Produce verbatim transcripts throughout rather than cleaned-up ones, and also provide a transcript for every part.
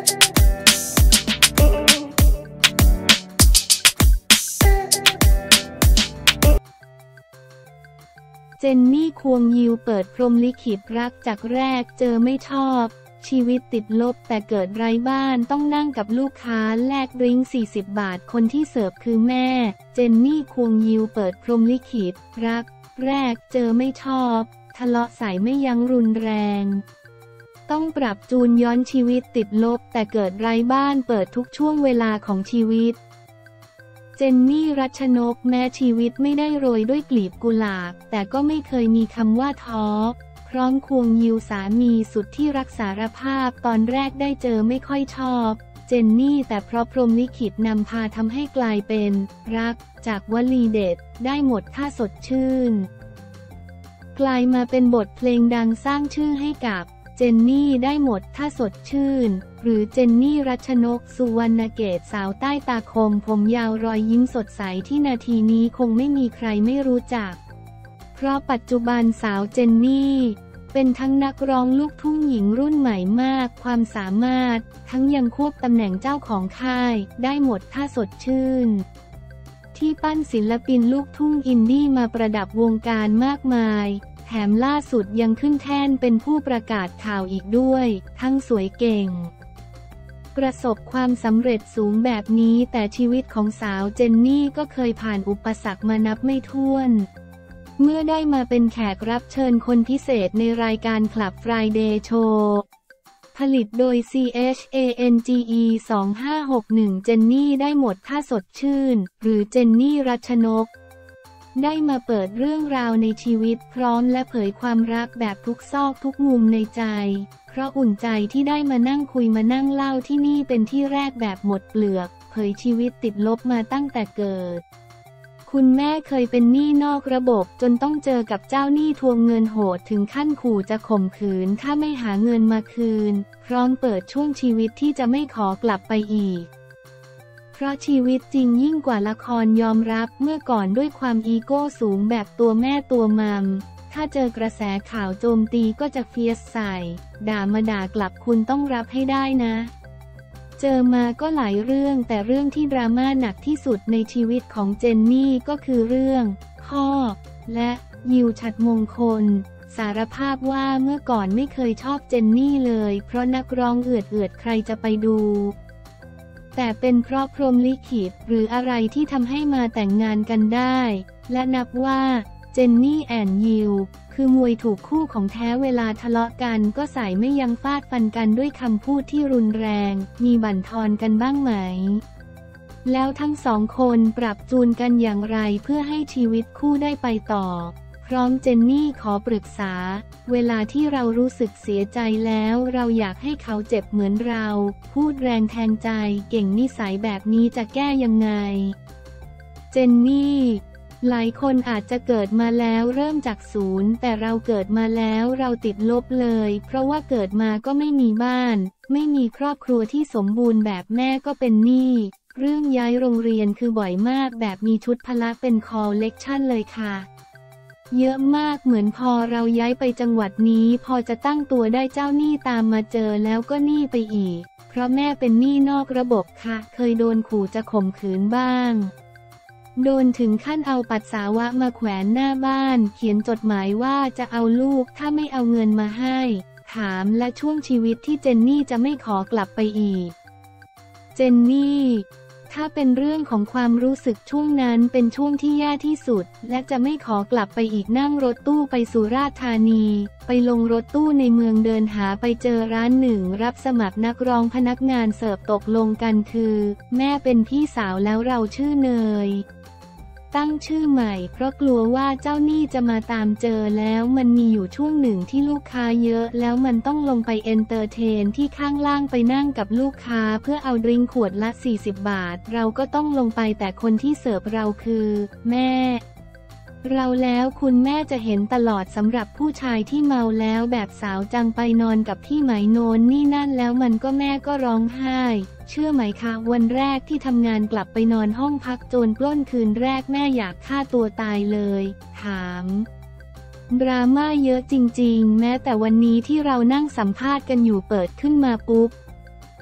เจนนี่ควงยิวเปิดพรหมลิขิตรักจากแรกเจอไม่ชอบชีวิตติดลบแต่เกิดไร้บ้านต้องนั่งกับลูกค้าแลกดริ้งสี่สิบบาทคนที่เสิร์ฟคือแม่เจนนี่ควงยิวเปิดพรหมลิขิตรักแรกเจอไม่ชอบทะเลาะใส่ไม่ยั้งรุนแรงต้องปรับจูนย้อนชีวิตติดลบแต่เกิดไร้บ้านเปิดทุกช่วงเวลาของชีวิตเจนนี่รัชนกแม้ชีวิตไม่ได้โรยด้วยกลีบกุหลาบแต่ก็ไม่เคยมีคำว่าท้อพร้อมควงยิวสามีสุดที่รักสารภาพตอนแรกได้เจอไม่ค่อยชอบเจนนี่แต่เพราะพรหมลิขิตนำพาทำให้กลายเป็นรักจากวลีเด็ดได้หมดถ้าสดชื่นกลายมาเป็นบทเพลงดังสร้างชื่อให้กับเจนนี่ได้หมดถ้าสดชื่นหรือเจนนี่รัชนกสุวรรณเกตสาวใต้ตาคมผมยาวรอยยิ้มสดใสที่นาทีนี้คงไม่มีใครไม่รู้จักเพราะปัจจุบันสาวเจนนี่เป็นทั้งนักร้องลูกทุ่งหญิงรุ่นใหม่มากความสามารถทั้งยังควบตำแหน่งเจ้าของค่ายได้หมดถ้าสดชื่นที่ปั้นศิลปินลูกทุ่งอินดี้มาประดับวงการมากมายแถมล่าสุดยังขึ้นแท่นเป็นผู้ประกาศข่าวอีกด้วยทั้งสวยเก่งประสบความสำเร็จสูงแบบนี้แต่ชีวิตของสาวเจนนี่ก็เคยผ่านอุปสรรคมานับไม่ถ้วนเมื่อได้มาเป็นแขกรับเชิญคนพิเศษในรายการ Club Friday Show ผลิตโดย ซี เอช เอ เอ็น จี อี สองห้าหกหนึ่ง เจนนี่ได้หมดถ้าสดชื่นหรือเจนนี่รัชนกได้มาเปิดเรื่องราวในชีวิตพร้อมและเผยความรักแบบทุกซอกทุกมุมในใจเพราะอุ่นใจที่ได้มานั่งคุยมานั่งเล่าที่นี่เป็นที่แรกแบบหมดเปลือกเผยชีวิตติดลบมาตั้งแต่เกิดคุณแม่เคยเป็นหนี้นอกระบบจนต้องเจอกับเจ้าหนี้ทวงเงินโหดถึงขั้นขู่จะข่มขืนถ้าไม่หาเงินมาคืนพร้อมเปิดช่วงชีวิตที่จะไม่ขอกลับไปอีกเพราะชีวิตจริงยิ่งกว่าละครยอมรับเมื่อก่อนด้วยความอีโก้สูงแบบตัวแม่ตัวมัมถ้าเจอกระแสข่าวโจมตีก็จะเฟียสใส่ด่ามาด่ากลับคุณต้องรับให้ได้นะเจอมาก็หลายเรื่องแต่เรื่องที่ดราม่าหนักที่สุดในชีวิตของเจนนี่ก็คือเรื่องพ่อและยิวฉัตรมงคลสารภาพว่าเมื่อก่อนไม่เคยชอบเจนนี่เลยเพราะนักร้องเอือดเอือดใครจะไปดูแต่เป็นเพราะพรหมลิขิตหรืออะไรที่ทำให้มาแต่งงานกันได้และนับว่าเจนนี่แอนยิวคือมวยถูกคู่ของแท้เวลาทะเลาะกันก็ใส่ไม่ยั้งฟาดฟันกันด้วยคำพูดที่รุนแรงมีบั่นทอนกันบ้างไหมแล้วทั้งสองคนปรับจูนกันอย่างไรเพื่อให้ชีวิตคู่ได้ไปต่อพร้อมเจนนี่ขอปรึกษาเวลาที่เรารู้สึกเสียใจแล้วเราอยากให้เขาเจ็บเหมือนเราพูดแรงแทงใจเก่งนิสัยแบบนี้จะแก้ยังไงเจนนี่หลายคนอาจจะเกิดมาแล้วเริ่มจากศูนย์แต่เราเกิดมาแล้วเราติดลบเลยเพราะว่าเกิดมาก็ไม่มีบ้านไม่มีครอบครัวที่สมบูรณ์แบบแม่ก็เป็นหนี้เรื่องย้ายโรงเรียนคือบ่อยมากแบบมีชุดพละเป็นคอลเลกชันเลยค่ะเยอะมากเหมือนพอเราย้ายไปจังหวัดนี้พอจะตั้งตัวได้เจ้าหนี้ตามมาเจอแล้วก็หนี้ไปอีกเพราะแม่เป็นหนี้นอกระบบค่ะเคยโดนขู่จะข่มขืนบ้างโดนถึงขั้นเอาปัสสาวะมาแขวนหน้าบ้านเขียนจดหมายว่าจะเอาลูกถ้าไม่เอาเงินมาให้ถามและช่วงชีวิตที่เจนนี่จะไม่ขอกลับไปอีกเจนนี่ถ้าเป็นเรื่องของความรู้สึกช่วงนั้นเป็นช่วงที่แย่ที่สุดและจะไม่ขอกลับไปอีกนั่งรถตู้ไปสุราษฎร์ธานีไปลงรถตู้ในเมืองเดินหาไปเจอร้านหนึ่งรับสมัครนักร้องพนักงานเสิร์ฟตกลงกันคือแม่เป็นพี่สาวแล้วเราชื่อเนยตั้งชื่อใหม่เพราะกลัวว่าเจ้าหนี้จะมาตามเจอแล้วมันมีอยู่ช่วงหนึ่งที่ลูกค้าเยอะแล้วมันต้องลงไปเอนเตอร์เทนที่ข้างล่างไปนั่งกับลูกค้าเพื่อเอาดริงก์ขวดละสี่สิบบาทเราก็ต้องลงไปแต่คนที่เสิร์ฟเราคือแม่เราแล้วคุณแม่จะเห็นตลอดสำหรับผู้ชายที่เมาแล้วแบบสาวจังไปนอนกับพี่ไหมโนนนี่นั่นแล้วมันก็แม่ก็ร้องไห้เชื่อไหมคะวันแรกที่ทำงานกลับไปนอนห้องพักโจรปล้นคืนแรกแม่อยากฆ่าตัวตายเลยถามดราม่าเยอะจริงๆแม้แต่วันนี้ที่เรานั่งสัมภาษณ์กันอยู่เปิดขึ้นมาปุ๊บ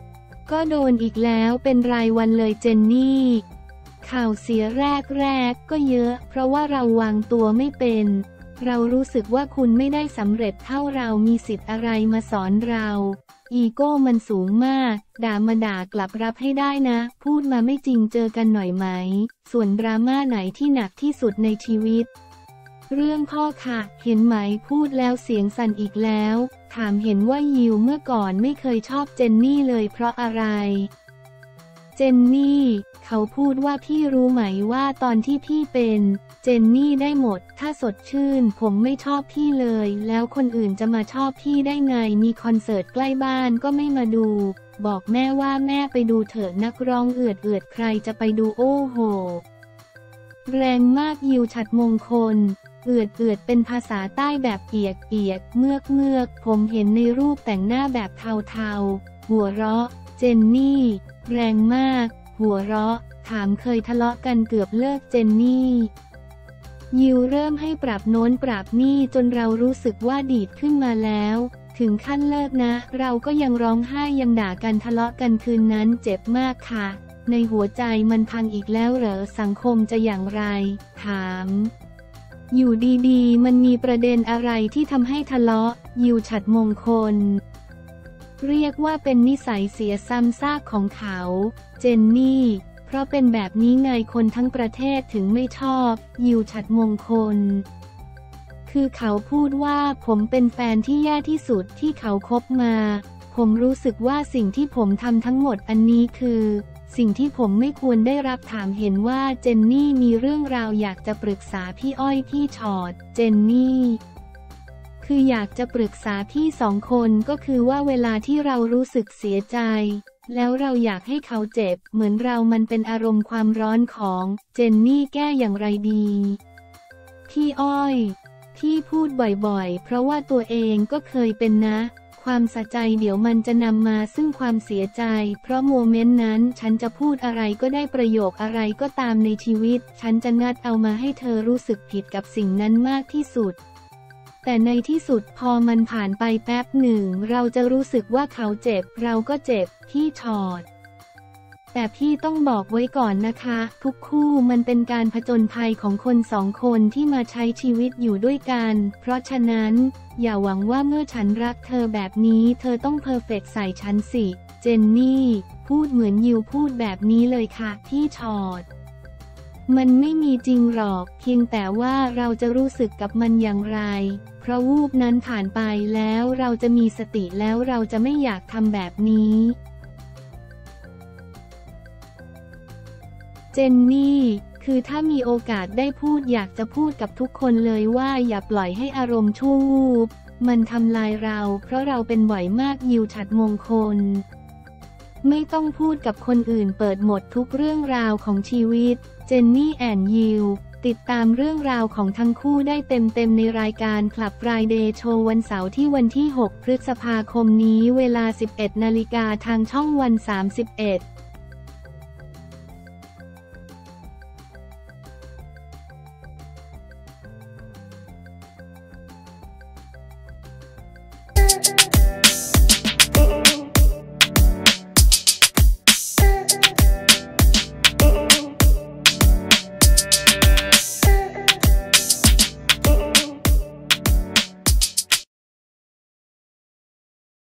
ก็โดนอีกแล้วเป็นรายวันเลยเจนนี่ข่าวเสียแรกแรกก็เยอะเพราะว่าเราวางตัวไม่เป็นเรารู้สึกว่าคุณไม่ได้สำเร็จเท่าเรามีสิทธิ์อะไรมาสอนเราอีโก้มันสูงมากด่ามาด่ากลับรับให้ได้นะพูดมาไม่จริงเจอกันหน่อยไหมส่วนดราม่าไหนที่หนักที่สุดในชีวิตเรื่องพ่อค่ะเห็นไหมพูดแล้วเสียงสั่นอีกแล้วถามเห็นว่ายิวเมื่อก่อนไม่เคยชอบเจนนี่เลยเพราะอะไรเจนนี่เขาพูดว่าพี่รู้ไหมว่าตอนที่พี่เป็นเจนนี่ได้หมดถ้าสดชื่นผมไม่ชอบพี่เลยแล้วคนอื่นจะมาชอบพี่ได้ไงมีคอนเสิร์ตใกล้บ้านก็ไม่มาดูบอกแม่ว่าแม่ไปดูเถอะนักร้องเอือดเอือดใครจะไปดูโอ้โหแรงมากยิวฉัตรมงคลเอือดเอือดเป็นภาษาใต้แบบเอียกเอียกเมือกเมือกผมเห็นในรูปแต่งหน้าแบบเทาๆหัวเราะเจนนี่แรงมากหัวเราะถามเคยทะเลาะกันเกือบเลิกเจนนี่ยิวเริ่มให้ปรับโน้นปรับนี่จนเรารู้สึกว่าดีดขึ้นมาแล้วถึงขั้นเลิกนะเราก็ยังร้องไห้ยังด่ากันทะเลาะกันคืนนั้นเจ็บมากค่ะในหัวใจมันพังอีกแล้วเหรอสังคมจะอย่างไรถามอยู่ดีๆมันมีประเด็นอะไรที่ทำให้ทะเลาะยิวฉัตรมงคลเรียกว่าเป็นนิสัยเสียซ้ำซากของเขาเจนนี่เพราะเป็นแบบนี้ไงคนทั้งประเทศถึงไม่ชอบยิวฉัตรมงคลคือเขาพูดว่าผมเป็นแฟนที่แย่ที่สุดที่เขาคบมาผมรู้สึกว่าสิ่งที่ผมทำทั้งหมดอันนี้คือสิ่งที่ผมไม่ควรได้รับถามเห็นว่าเจนนี่มีเรื่องราวอยากจะปรึกษาพี่อ้อยพี่ชอดเจนนี่คืออยากจะปรึกษาพี่สองคนก็คือว่าเวลาที่เรารู้สึกเสียใจแล้วเราอยากให้เขาเจ็บเหมือนเรามันเป็นอารมณ์ความร้อนของเจนนี่แก้อย่างไรดีพี่อ้อยที่พูดบ่อยๆเพราะว่าตัวเองก็เคยเป็นนะความสะใจเดี๋ยวมันจะนำมาซึ่งความเสียใจเพราะโมเมนต์นั้นฉันจะพูดอะไรก็ได้ประโยคอะไรก็ตามในชีวิตฉันจะงัดเอามาให้เธอรู้สึกผิดกับสิ่งนั้นมากที่สุดแต่ในที่สุดพอมันผ่านไปแป๊บหนึ่งเราจะรู้สึกว่าเขาเจ็บเราก็เจ็บพี่ชอดแต่พี่ต้องบอกไว้ก่อนนะคะทุกคู่มันเป็นการผจญภัยของคนสองคนที่มาใช้ชีวิตอยู่ด้วยกันเพราะฉะนั้นอย่าหวังว่าเมื่อฉันรักเธอแบบนี้เธอต้องเพอร์เฟกต์ใส่ฉันสิเจนนี่พูดเหมือนยิวพูดแบบนี้เลยค่ะพี่ชอดมันไม่มีจริงหรอกเพียงแต่ว่าเราจะรู้สึกกับมันอย่างไรเพราะวูบนั้นผ่านไปแล้วเราจะมีสติแล้วเราจะไม่อยากทำแบบนี้เจนนี่คือถ้ามีโอกาสได้พูดอยากจะพูดกับทุกคนเลยว่าอย่าปล่อยให้อารมณ์ชั่ววูบมันทำลายเราเพราะเราเป็นบ่อยมากยิวฉัตรมงคลไม่ต้องพูดกับคนอื่นเปิดหมดทุกเรื่องราวของชีวิตเจนนี่แอนด์ยิวติดตามเรื่องราวของทั้งคู่ได้เต็มๆในรายการ Club Friday Show วันเสาร์ที่วันที่หกพฤษภาคมนี้เวลา สิบเอ็ดนาฬิกาทางช่องวันสามสิบเอ็ด